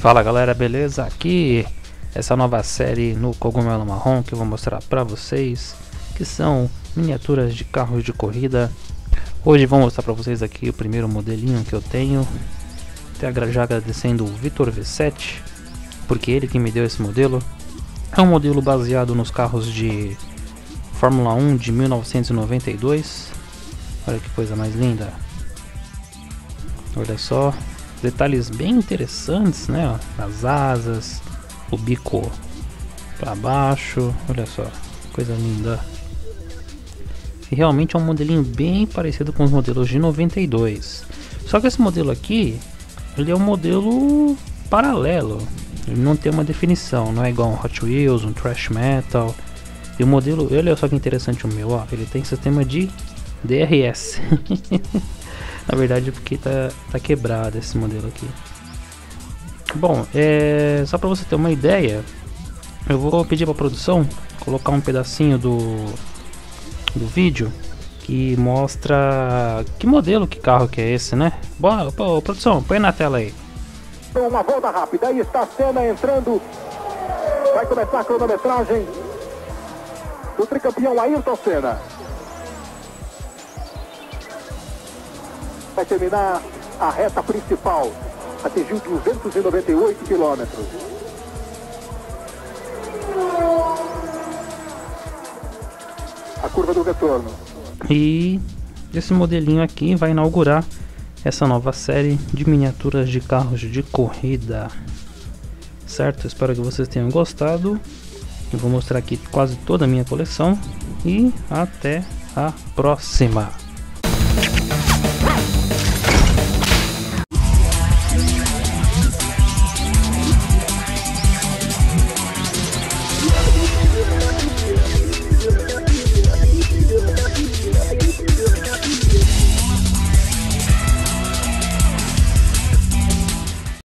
Fala galera, beleza? Aqui essa nova série no Cogumelo Marrom que eu vou mostrar pra vocês, que são miniaturas de carros de corrida. Hoje vou mostrar pra vocês aqui o primeiro modelinho que eu tenho. Até já agradecendo o Vitor V7, porque ele que me deu esse modelo. É um modelo baseado nos carros de Fórmula 1 de 1992. Olha que coisa mais linda. Olha só, detalhes bem interessantes, né? As asas, o bico para baixo, olha só, coisa linda. E realmente é um modelinho bem parecido com os modelos de 92. Só que esse modelo aqui, ele é um modelo paralelo. Ele não tem uma definição, não é igual um Hot Wheels, um Thrash Metal. E o modelo, olha só que interessante o meu, ó, ele tem sistema de DRS. Na verdade porque tá quebrado esse modelo aqui. Bom, só para você ter uma ideia, eu vou pedir para a produção colocar um pedacinho do vídeo que mostra que modelo, que carro que é esse, né? Bom, produção, põe na tela aí. Uma volta rápida, aí está Senna entrando, vai começar a cronometragem do tricampeão Ayrton Senna. Vai terminar a reta principal, atingiu 298 quilômetros. A curva do retorno. E esse modelinho aqui vai inaugurar essa nova série de miniaturas de carros de corrida. Certo? Espero que vocês tenham gostado. Eu vou mostrar aqui quase toda a minha coleção. E até a próxima.